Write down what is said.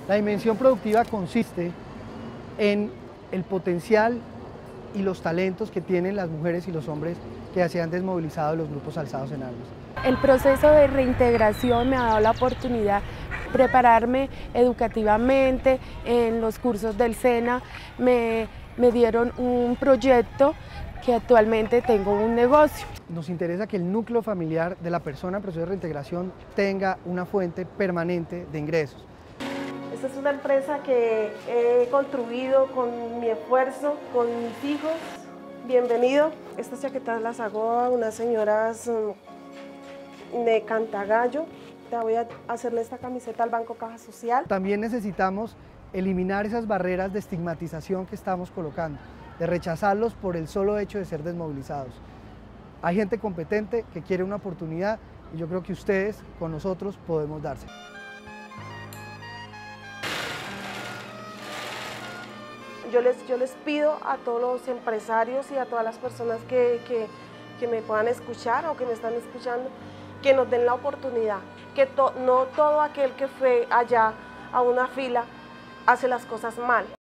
La dimensión productiva consiste en el potencial y los talentos que tienen las mujeres y los hombres que se han desmovilizado de los grupos alzados en armas. El proceso de reintegración me ha dado la oportunidad de prepararme educativamente en los cursos del SENA. Me dieron un proyecto que actualmente tengo un negocio. Nos interesa que el núcleo familiar de la persona en proceso de reintegración tenga una fuente permanente de ingresos. Esta es una empresa que he construido con mi esfuerzo, con mis hijos. Bienvenido. Estas chaquetas las hago a unas señoras de Cantagallo. Voy a hacerle esta camiseta al Banco Caja Social. También necesitamos eliminar esas barreras de estigmatización que estamos colocando, de rechazarlos por el solo hecho de ser desmovilizados. Hay gente competente que quiere una oportunidad y yo creo que ustedes con nosotros podemos dársela. Yo les pido a todos los empresarios y a todas las personas que me puedan escuchar o que me están escuchando, que nos den la oportunidad, que no todo aquel que fue allá a una fila hace las cosas mal.